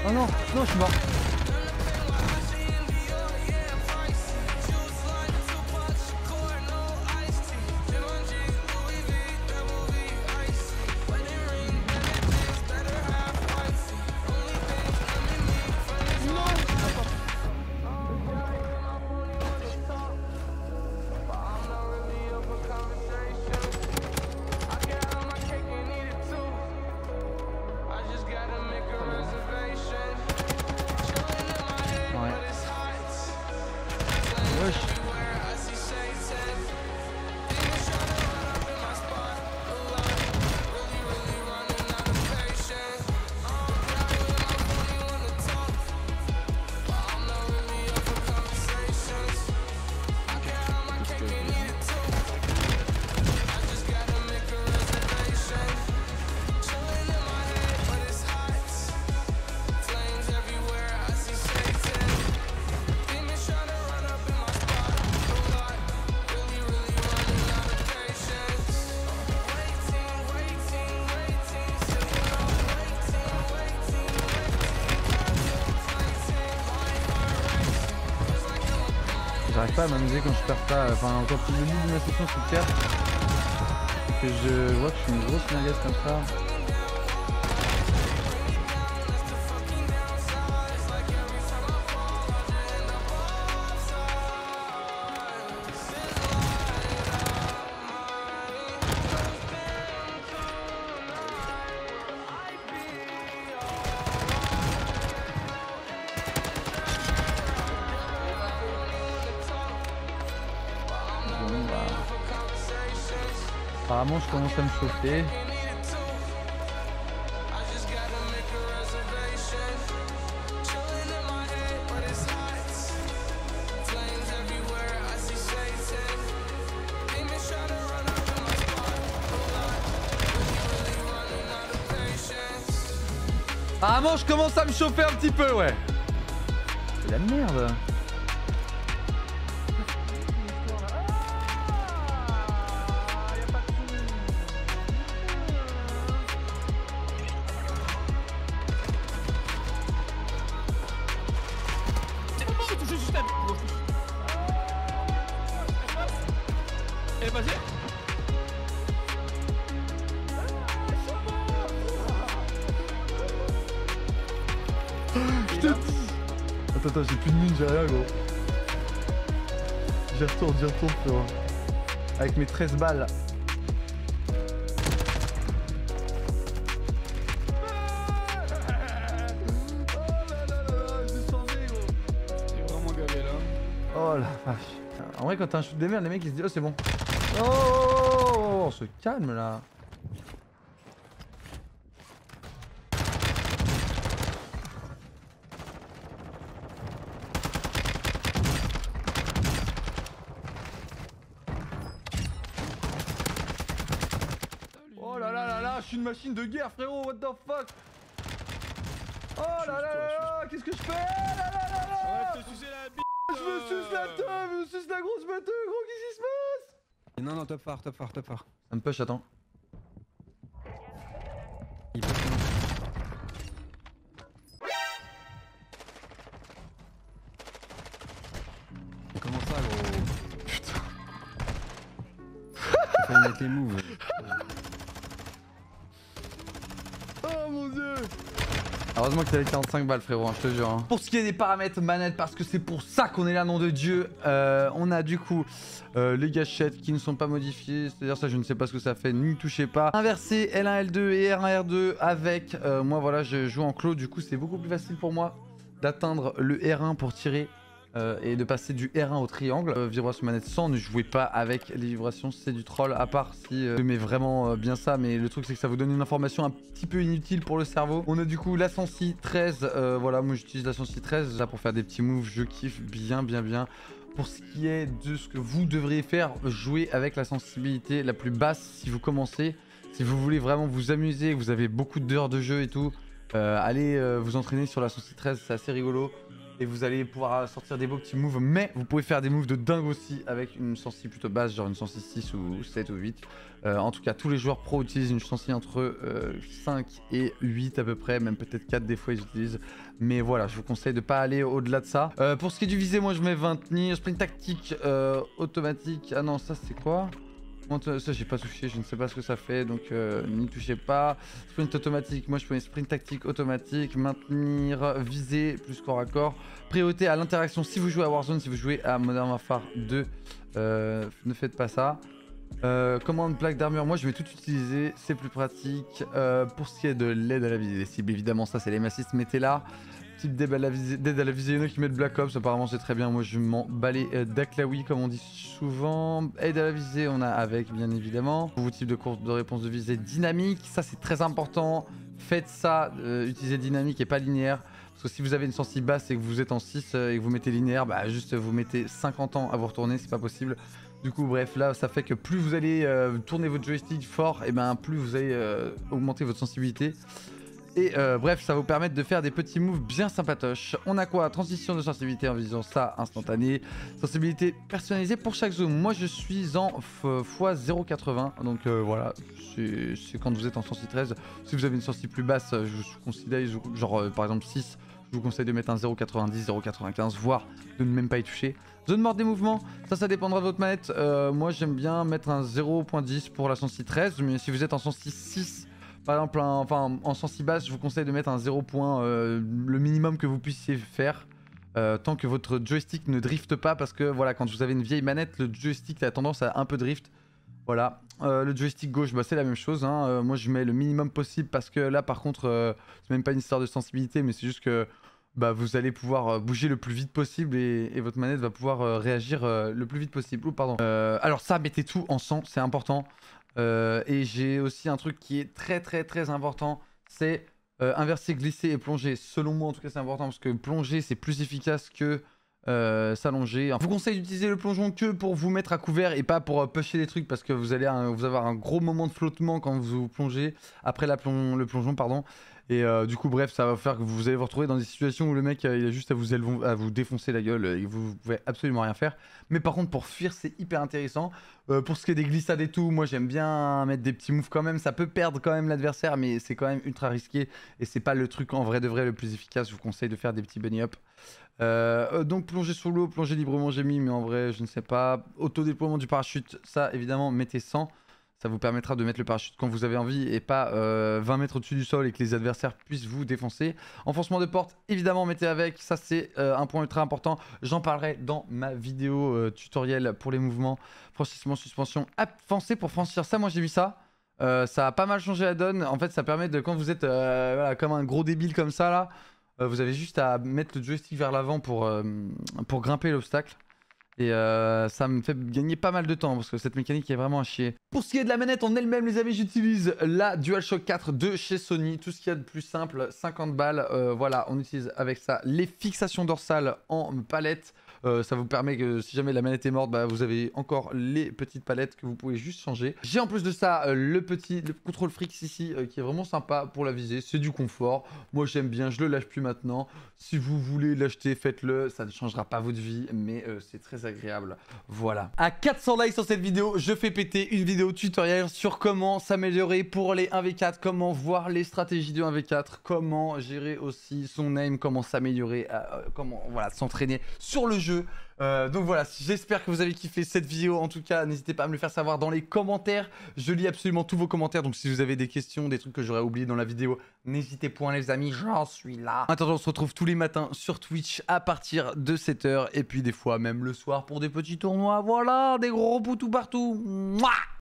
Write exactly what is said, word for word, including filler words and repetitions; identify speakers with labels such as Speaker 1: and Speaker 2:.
Speaker 1: Oh non, non, je suis mort. J'arrive pas à m'amuser quand je perds pas, enfin encore plus le début de ma session c'est le cap. Que je vois que je suis une grosse merguez comme ça. Apparemment je commence à me chauffer. Apparemment je commence à me chauffer un petit peu, ouais. C'est la merde.
Speaker 2: Elle est passée.
Speaker 1: Je te dis. Attends, attends, j'ai plus de mine, j'ai rien gros. J'y retourne, j'y retourne frérot. Avec mes treize balles. Oh la vache. En vrai quand t'as un shoot de merde les mecs ils se disent oh c'est bon. Oh on se calme là. Oh là là là là, je suis une machine de guerre frérot, what the fuck. Oh là là là là, qu'est-ce que je fais là là là là.
Speaker 2: Arrête de sucer la bite.
Speaker 1: Je me suce la teuf, je me suce la grosse bateau, gros, qu'est-ce qui se passe?
Speaker 2: Non, non, top far, top far, top far.
Speaker 1: Ça me push, attends.
Speaker 2: Il peut... Comment ça, gros?
Speaker 1: Putain.
Speaker 2: Faut mettre les moves.
Speaker 1: Oh mon dieu. Heureusement que t'avais quarante-cinq balles frérot, hein, je te jure. Hein. Pour ce qui est des paramètres manette, parce que c'est pour ça qu'on est là, nom de Dieu, euh, on a du coup euh, les gâchettes qui ne sont pas modifiées, c'est-à-dire ça je ne sais pas ce que ça fait, n'y touchez pas. Inversé L un L deux et R un R deux avec, euh, moi voilà je joue en clos, du coup c'est beaucoup plus facile pour moi d'atteindre le R un pour tirer. Euh, et de passer du R un au triangle. Euh, vibration manette sans, ne jouez pas avec les vibrations, c'est du troll, à part si euh, mais vraiment euh, bien ça, mais le truc c'est que ça vous donne une information un petit peu inutile pour le cerveau. On a du coup la Sensi treize, euh, voilà moi j'utilise la Sensi treize là pour faire des petits moves, je kiffe bien bien bien. Pour ce qui est de ce que vous devriez faire, jouer avec la sensibilité la plus basse si vous commencez. Si vous voulez vraiment vous amuser, vous avez beaucoup d'heures de jeu et tout, euh, allez euh, vous entraîner sur la Sensi treize, c'est assez rigolo. et vous allez pouvoir sortir des beaux petits moves, mais vous pouvez faire des moves de dingue aussi avec une sensi plutôt basse, genre une sensi six ou sept ou huit. Euh, en tout cas, tous les joueurs pro utilisent une sensi entre euh, cinq et huit à peu près, même peut-être quatre des fois ils utilisent. Mais voilà, je vous conseille de ne pas aller au-delà de ça. Euh, pour ce qui est du visé, moi je mets vingt, sprint tactique euh, automatique. Ah non, ça c'est quoi? Ça j'ai pas touché, je ne sais pas ce que ça fait, donc euh, n'y touchez pas. Sprint automatique, moi je mets sprint tactique automatique. Maintenir, viser, plus corps à corps. Priorité à l'interaction si vous jouez à Warzone, si vous jouez à Modern Warfare deux, euh, ne faites pas ça. Euh, commande plaque d'armure, moi je vais tout utiliser, c'est plus pratique. Euh, pour ce qui est de l'aide à la visée des cibles, évidemment ça c'est les massistes, mettez-la. Type d'aide à la visée, d'aide à la visée, il y en a qui mettent Black Ops, apparemment c'est très bien, moi je m'en balais euh, d'Aklawi comme on dit souvent. Aide à la visée, on a avec bien évidemment. Vous type de course de réponse de visée dynamique, ça c'est très important. Faites ça, euh, utilisez dynamique et pas linéaire. Parce que si vous avez une sensi basse et que vous êtes en six euh, et que vous mettez linéaire, bah juste vous mettez cinquante ans à vous retourner, c'est pas possible. Du coup bref, là ça fait que plus vous allez euh, tourner votre joystick fort, et ben plus vous allez euh, augmenter votre sensibilité. Et euh, bref, ça va vous permettre de faire des petits moves bien sympatoches. On a quoi? Transition de sensibilité en visant ça instantané. Sensibilité personnalisée pour chaque zone. Moi je suis en x zéro virgule quatre-vingts. Donc euh, voilà, c'est quand vous êtes en sensi treize. Si vous avez une sensi plus basse, je vous conseille, genre euh, par exemple six, je vous conseille de mettre un zéro virgule quatre-vingt-dix, zéro virgule quatre-vingt-quinze, voire de ne même pas y toucher. Zone morte des mouvements, ça ça dépendra de votre manette. Euh, moi j'aime bien mettre un zéro virgule dix pour la sensi treize, mais si vous êtes en sensi six, par exemple, un, enfin, en sensi basse, je vous conseille de mettre un zéro point, euh, le minimum que vous puissiez faire, euh, tant que votre joystick ne drifte pas, parce que voilà, quand vous avez une vieille manette, le joystick a tendance à un peu drift. Voilà, euh, le joystick gauche, bah, c'est la même chose, hein. euh, moi je mets le minimum possible, parce que là par contre, euh, c'est même pas une histoire de sensibilité, mais c'est juste que bah, vous allez pouvoir bouger le plus vite possible, et, et votre manette va pouvoir euh, réagir euh, le plus vite possible. Ouh, pardon. Euh, alors ça, mettez tout en cent, c'est important. Euh, et j'ai aussi un truc qui est très très très important, c'est euh, inverser, glisser et plonger. Selon moi en tout cas c'est important, parce que plonger c'est plus efficace que euh, s'allonger. Je vous conseille d'utiliser le plongeon que pour vous mettre à couvert et pas pour euh, pusher des trucs, parce que vous allez un, vous avoir un gros moment de flottement quand vous plongez, après la plon le plongeon pardon. Et euh, du coup bref, ça va faire que vous allez vous retrouver dans des situations où le mec euh, il a juste à vous, à vous défoncer la gueule et vous pouvez absolument rien faire. Mais par contre pour fuir c'est hyper intéressant. Euh, pour ce qui est des glissades et tout, moi j'aime bien mettre des petits moves quand même. Ça peut perdre quand même l'adversaire, mais c'est quand même ultra risqué. Et c'est pas le truc en vrai de vrai le plus efficace. Je vous conseille de faire des petits bunny up. Euh, donc plonger sous l'eau, plonger librement j'ai mis, mais en vrai je ne sais pas. Auto-déploiement du parachute, ça évidemment mettez cent. Ça vous permettra de mettre le parachute quand vous avez envie et pas euh, vingt mètres au-dessus du sol et que les adversaires puissent vous défoncer. Enfoncement de porte, évidemment mettez avec, ça c'est euh, un point ultra important. J'en parlerai dans ma vidéo euh, tutoriel pour les mouvements. Franchissement, suspension, avancer pour franchir ça, moi j'ai vu ça. Euh, ça a pas mal changé la donne. En fait ça permet de, quand vous êtes euh, voilà, comme un gros débile comme ça là, euh, vous avez juste à mettre le joystick vers l'avant pour, euh, pour grimper l'obstacle. Et euh, ça me fait gagner pas mal de temps parce que cette mécanique est vraiment à chier. Pour ce qui est de la manette en elle-même les amis, j'utilise la DualShock quatre de chez Sony. Tout ce qu'il y a de plus simple, cinquante balles. Euh, voilà, on utilise avec ça les fixations dorsales en palette. Euh, ça vous permet que si jamais la manette est morte, bah, vous avez encore les petites palettes que vous pouvez juste changer. J'ai en plus de ça euh, le petit le contrôle Frix ici euh, qui est vraiment sympa pour la visée. C'est du confort. Moi j'aime bien, je le lâche plus maintenant. Si vous voulez l'acheter, faites-le. Ça ne changera pas votre vie, mais euh, c'est très agréable. Voilà. À quatre cents likes sur cette vidéo, je fais péter une vidéo tutoriel sur comment s'améliorer pour les un v quatre, comment voir les stratégies du un v quatre, comment gérer aussi son aim, comment s'améliorer, euh, comment voilà s'entraîner sur le jeu. Euh, donc voilà, j'espère que vous avez kiffé cette vidéo. En tout cas, n'hésitez pas à me le faire savoir dans les commentaires. Je lis absolument tous vos commentaires. Donc si vous avez des questions, des trucs que j'aurais oublié dans la vidéo, n'hésitez point les amis, j'en suis là. En attendant, on se retrouve tous les matins sur Twitch à partir de sept heures. Et puis des fois même le soir pour des petits tournois. Voilà, des gros poutous partout. Mouah.